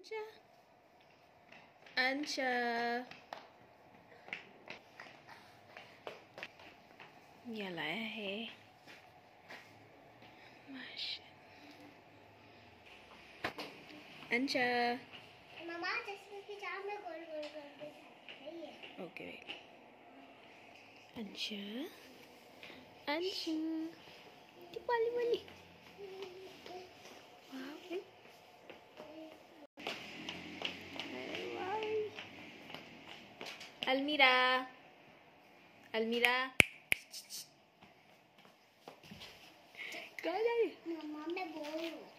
अंशा अंशा ये लाया है अंशा मम्मा चश्मे की चाप में गोल गोल करके सही है। ओके अंशा अंशु वाली वाली अलमीरा अलमीरा कहाँ जा रही? मम्मा मैं बोल रही हूँ।